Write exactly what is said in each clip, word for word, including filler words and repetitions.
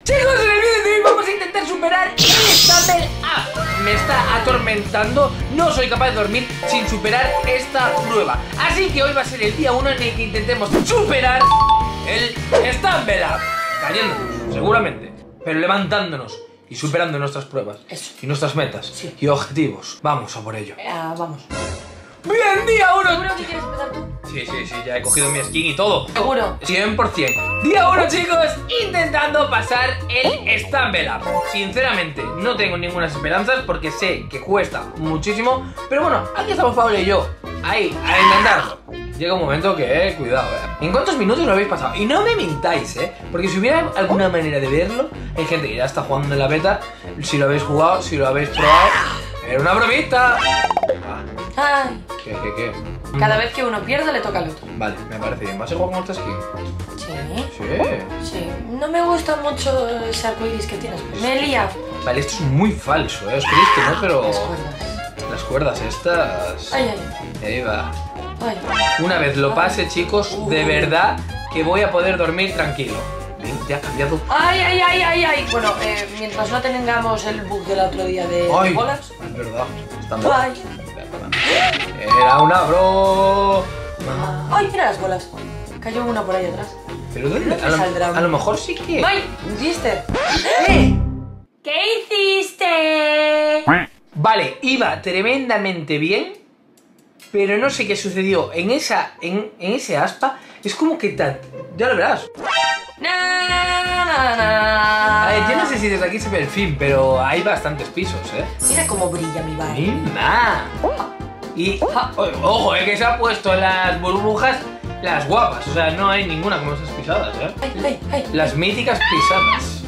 Chicos, en el vídeo de hoy vamos a intentar superar el Stumble Up. Me está atormentando, no soy capaz de dormir sin superar esta prueba. Así que hoy va a ser el día uno en el que intentemos superar el Stumble Up. Cayéndonos, seguramente, pero levantándonos y superando nuestras pruebas. Eso. Y nuestras metas, sí, y objetivos. Vamos a por ello. Uh, vamos. Bien, día uno. ¿Seguro que quieres empezar tú? Sí, sí, sí, ya he cogido mi skin y todo. ¿Seguro? cien por cien. Día uno, chicos, intentando pasar el Stumble Up. Sinceramente, no tengo ninguna esperanzas porque sé que cuesta muchísimo. Pero bueno, aquí estamos Pablo y yo, ahí, a intentarlo. Llega un momento que, eh, cuidado, eh. ¿En cuántos minutos lo habéis pasado? Y no me mintáis, eh. Porque si hubiera alguna manera de verlo, hay gente que ya está jugando en la beta. Si lo habéis jugado, si lo habéis probado. Era una bromita. Ah. Ay. ¿Qué, qué, qué? Cada vez que uno pierde le toca al otro. Vale, me parece bien. ¿Vas a jugar con esta skin? Sí. Sí. Sí. No me gusta mucho ese arcoiris que tienes. Me lía. Vale, esto es muy falso, ¿eh? Os creéis que no, pero... Las cuerdas. Las cuerdas estas... Ay, ay. Ahí va. Ay. Una vez lo pase, chicos, uh. de verdad que voy a poder dormir tranquilo. Bien, ya ha cambiado. Ay, ay, ay, ay, ay. Bueno, eh, mientras no tengamos el bug del otro día de ay, bolas. Es verdad. Están ay. Era una bro. Ay, mira las bolas. Cayó una por ahí atrás. ¿Pero dónde? A lo, a lo mejor sí que... ¡Ay! ¿Hiciste? ¿Eh? ¿Qué hiciste? Vale, iba tremendamente bien, pero no sé qué sucedió en esa, en, en ese aspa. Es como que tal, ya lo verás. Na, na, na. A ver, yo no sé si desde aquí se ve el fin, pero hay bastantes pisos, ¿eh? Mira cómo brilla mi barrio. ¡Mima! Y, ojo, es que se ha puesto las burbujas, las guapas. O sea, no hay ninguna como esas pisadas, ¿eh? Ay, ay, ay. Las míticas pisadas.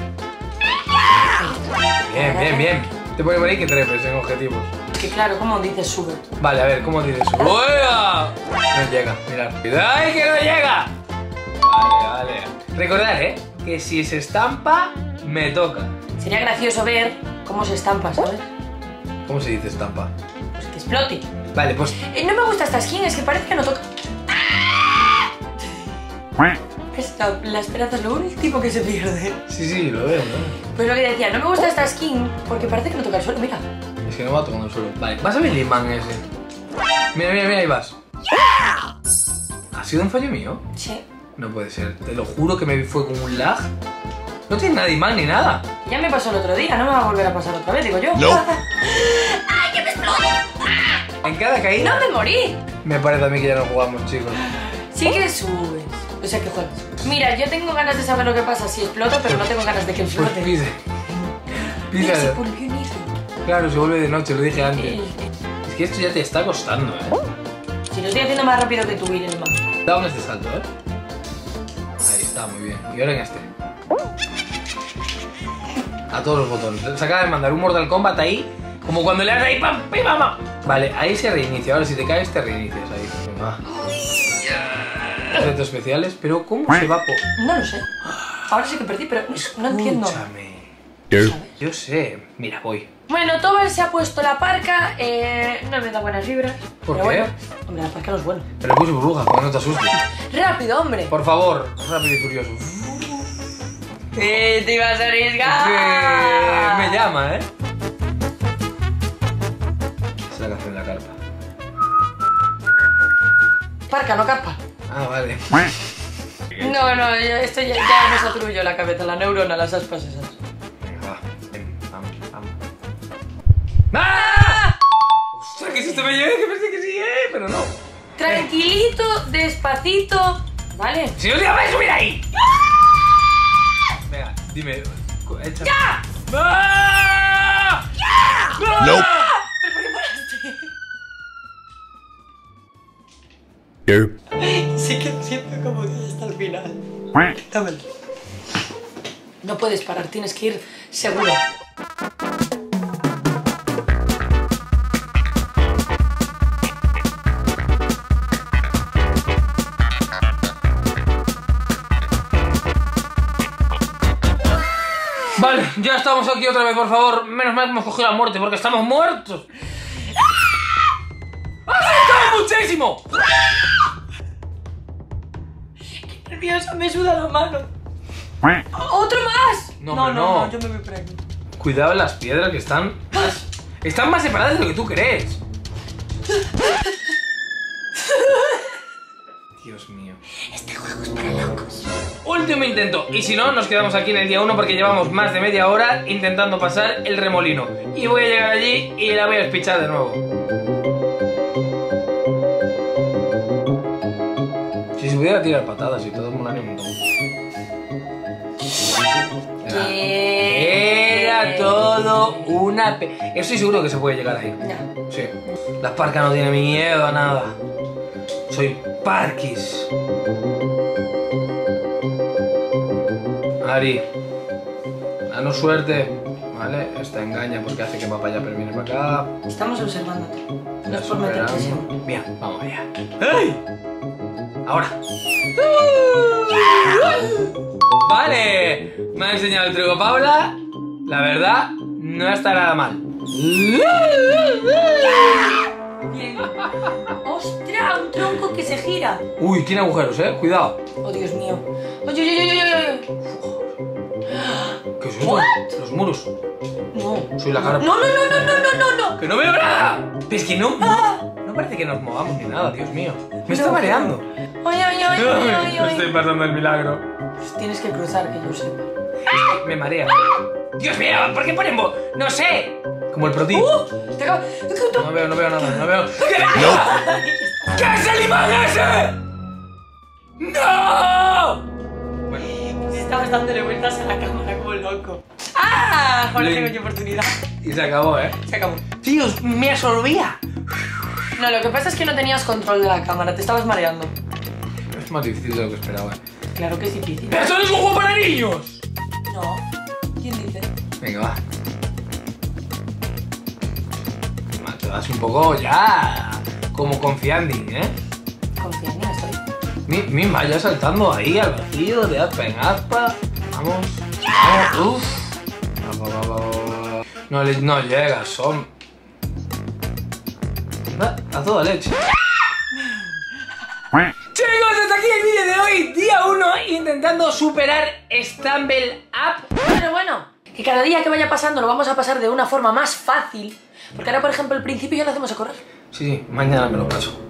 Bien, bien, bien. Te pone por ahí que trepes en objetivos. Que claro, ¿cómo dices sube? Vale, a ver, ¿cómo dices sube? ¡Uea! No llega, mirad. ¡Ay, que no llega! Vale, vale. Recordad, ¿eh? Que si se estampa, me toca. Sería gracioso ver cómo se estampa, ¿sabes? ¿Cómo se dice estampa? Pues que explote. Vale, pues... Eh, no me gusta esta skin, es que parece que no toca. Es la, la esperanza es lo último que se pierde. Sí, sí, lo veo, ¿no? Pues lo que decía, no me gusta esta skin porque parece que no toca el suelo, mira. Es que no va tocando el suelo. Vale, vas a ver el imán ese. Mira, mira, mira, ahí vas. ¿Ha sido un fallo mío? Sí. No puede ser, te lo juro que me fue con un lag. No tiene nada de imán ni nada. Ya me pasó el otro día, no me va a volver a pasar otra vez, digo yo. No. ¡Ay, que me exploto! En cada caída... ¡No me morí! Me parece a mí que ya no jugamos, chicos. Sí que subes. O sea, que juegas. Mira, yo tengo ganas de saber lo que pasa si explota, pero no tengo ganas de que explote. Pues pise. Mira, se Pisa. volvió negro. Claro, se vuelve de noche, lo dije antes. Es que esto ya te está costando, ¿eh? Si lo estoy haciendo más rápido que tú, Irene, más. Da un este salto, ¿eh? Ahí está, muy bien. Y ahora en este. A todos los botones. Se acaba de mandar un Mortal Kombat ahí, como cuando le das ahí, ¡pam! ¡Pim, mamá! Vale, ahí se reinicia. Ahora si te caes, te reinicias ahí. Venga. Efectos especiales, pero ¿cómo se va por...? No lo sé. Ahora sí que perdí, pero no entiendo. Escúchame. Yo sé. Mira, voy. Bueno, Tobar se ha puesto la parca, eh, no me da buenas vibras. ¿Por pero qué? Bueno, hombre, la parca no es bueno. Pero le puse burbuja, para que no te asustes. ¡Rápido, hombre! Por favor, rápido y furioso. ¡Eh, te ibas a arriesgar! Que me llama, ¿eh? Esa es la canción de la carpa. Parca, no carpa. Ah, vale. No, no, ya- esto ya, ya me saturo yo la cabeza, la neurona, las aspas esas. Venga, va. Ven, vamos, vamos. ¡Ah! ¡Ostras, que susto me llevé! Que pensé que sí, ¿eh? Pero no. Tranquilito, despacito, ¿vale? ¡Si no te vas a subir ahí! Venga, dime. Echa. ¡Ya! ¡Ah! ¡Ya! ¡No! ¿Pero por qué paraste? Sí que siento como que hasta el final. Dámelo. No puedes parar, tienes que ir seguro. Vale, ya estamos aquí otra vez, por favor. Menos mal que hemos cogido la muerte, porque estamos muertos. ¡Has saltado muchísimo! Qué nerviosa, me suda la mano. ¡Otro más! No, no, pero no, no. no, yo me voy por aquí. Cuidado en las piedras que están... más- Están más separadas de lo que tú crees. Dios mío. Este juego es para locos. Último intento. Y si no, nos quedamos aquí en el día uno porque llevamos más de media hora intentando pasar el remolino. Y voy a llegar allí y la voy a espichar de nuevo. Si se pudiera tirar patadas y todo, molaría un montón. Era, era todo una... Pe... Estoy seguro que se puede llegar ahí. Ya. Sí. La Parca no tiene miedo a nada. Soy Parkis. Ari, danos suerte. Vale, esta engaña porque hace que va para allá pero viene para acá. Estamos observándote. No es por Superando. meterte presión. Bien, vamos allá. ¡Ey! Ahora. Vale, me ha enseñado el truco Paula. La verdad, no está nada mal. Bien. ¡Ostras! Un tronco que se gira. Uy, tiene agujeros, eh. Cuidado. Oh, Dios mío. ¡Oye, oye, oye, oye, oye! ¿Qué es esto? What? Los muros. No. Soy la cara. No, no, no, no, no, no, no, no. ¡Que no veo nada! Es que no, no, no parece que nos movamos ni nada, Dios mío. Me está No, mareando. Oye, oye, oye, oye, oye, Me estoy oye. pasando el milagro. Pues tienes que cruzar, que yo sepa. Me marea. Dios mío, ¿por qué ponen bo- No sé. Como el proti. ¡Uh! Te acabo... No veo, no veo nada, no veo. ¿Qué, ¿Qué es el imán ese? ¡No! Bueno, Estabas dándole vueltas a la cámara como loco. ¡Ah! Ahora Bien. tengo yo oportunidad. y se acabó, ¿eh? Se acabó. Dios, me absorbía. No, lo que pasa es que no tenías control de la cámara, te estabas mareando. Es más difícil de lo que esperaba. Claro que es difícil. ¡Pero eso no es un juego para niños! No. ¿Quién dice? Venga, va. Ma, Te das un poco ya como confiando, ¿eh? Confía en mí, estoy. Mi, misma ya saltando ahí al vacío de aspa en aspa. Vamos. Vamos. Uf. Va, va, va, va. No, le- no llega, son. Va, a toda leche. Chicos, hasta aquí el vídeo de hoy, día uno, intentando superar Stumble Up. Bueno, bueno. Que cada día que vaya pasando lo vamos a pasar de una forma más fácil. Porque ahora, por ejemplo, al principio ya lo hacemos a correr. Sí, sí, mañana me lo paso.